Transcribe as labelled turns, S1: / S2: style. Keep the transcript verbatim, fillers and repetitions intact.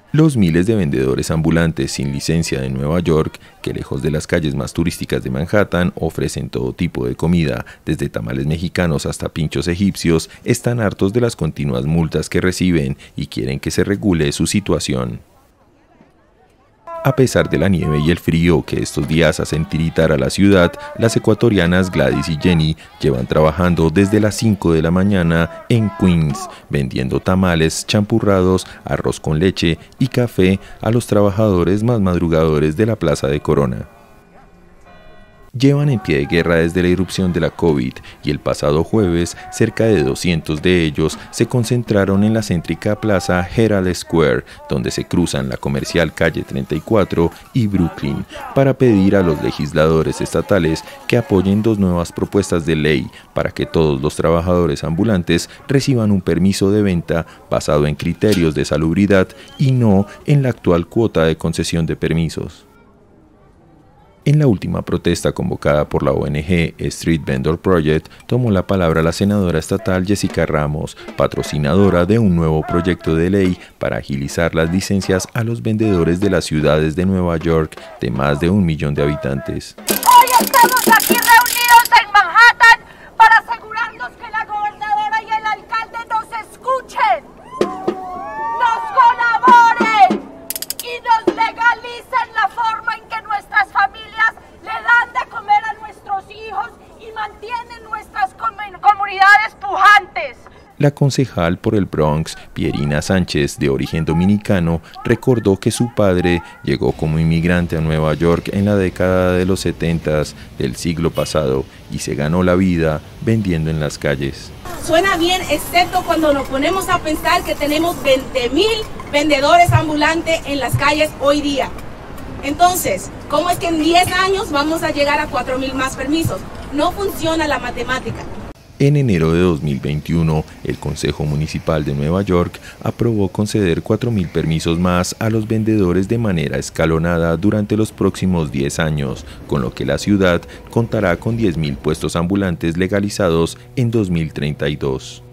S1: Los miles de vendedores ambulantes sin licencia de Nueva York, que lejos de las calles más turísticas de Manhattan ofrecen todo tipo de comida, desde tamales mexicanos hasta pinchos egipcios, están hartos de las continuas multas que reciben y quieren que se regule su situación. A pesar de la nieve y el frío que estos días hacen tiritar a la ciudad, las ecuatorianas Gladys y Jenny llevan trabajando desde las cinco de la mañana en Queens, vendiendo tamales, champurrados, arroz con leche y café a los trabajadores más madrugadores de la Plaza de Corona. Llevan en pie de guerra desde la irrupción de la COVID y el pasado jueves cerca de doscientos de ellos se concentraron en la céntrica plaza Herald Square, donde se cruzan la comercial calle treinta y cuatro y Brooklyn, para pedir a los legisladores estatales que apoyen dos nuevas propuestas de ley para que todos los trabajadores ambulantes reciban un permiso de venta basado en criterios de salubridad y no en la actual cuota de concesión de permisos. En la última protesta convocada por la O N G Street Vendor Project, tomó la palabra la senadora estatal Jessica Ramos, patrocinadora de un nuevo proyecto de ley para agilizar las licencias a los vendedores de las ciudades de Nueva York de más de un millón de habitantes.
S2: Hoy estamos aquí reunidos en Manhattan para asegurarnos que la gobernadora y el alcalde nos escuchen, nos colaboren y nos legalicen la forma en que nuestras familias le dan de comer a nuestros hijos y mantienen nuestras comunidades pujantes.
S1: La concejal por el Bronx, Pierina Sánchez, de origen dominicano, recordó que su padre llegó como inmigrante a Nueva York en la década de los setentas del siglo pasado y se ganó la vida vendiendo en las calles.
S3: Suena bien, excepto cuando nos ponemos a pensar que tenemos veinte mil vendedores ambulantes en las calles hoy día. Entonces, ¿cómo es que en diez años vamos a llegar a cuatro mil más permisos? No funciona la matemática.
S1: En enero de dos mil veintiuno, el Consejo Municipal de Nueva York aprobó conceder cuatro mil permisos más a los vendedores de manera escalonada durante los próximos diez años, con lo que la ciudad contará con diez mil puestos ambulantes legalizados en dos mil treinta y dos.